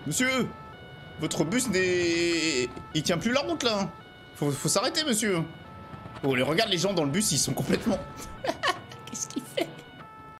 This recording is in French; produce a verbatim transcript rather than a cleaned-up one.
Monsieur, votre bus n'est... Il tient plus la route, là. Faut, faut s'arrêter, monsieur. Oh, les regarde les gens dans le bus, ils sont complètement...